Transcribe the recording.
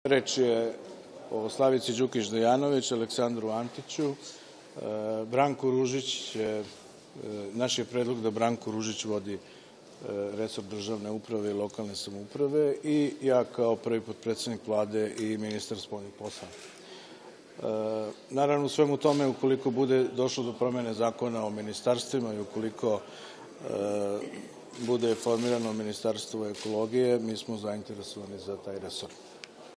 Reč je o Slavici Đukić Dejanović, Aleksandru Antiću, Branku Ružić. Naš je predlog da Branko Ružić vodi resor državne uprave i lokalne samouprave i ja kao prvi potpredsednik Vlade i ministar spoljnih poslova. Naravno, u svemu tome, ukoliko bude došlo do promene zakona o ministarstvima i ukoliko bude formirano Ministarstvo ekologije, mi smo zainteresovani za taj resor.